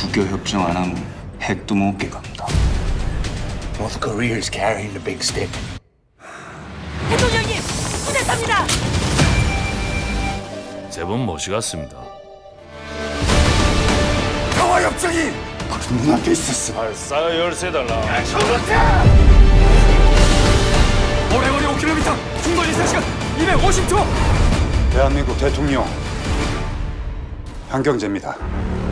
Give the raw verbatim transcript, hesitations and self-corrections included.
국교 협정 안 하면 핵도 못 깨갑니다. Both Koreas carrying the big stick. 대통령님, 쿠데타입니다. 세번 모시갔습니다. 평화 협정이 그 눈앞에 있었어. 발사 열세 달러. 오레오리 오 킬로미터, 중거리 세 시간 이백오십 초. 대한민국 대통령 한경재입니다.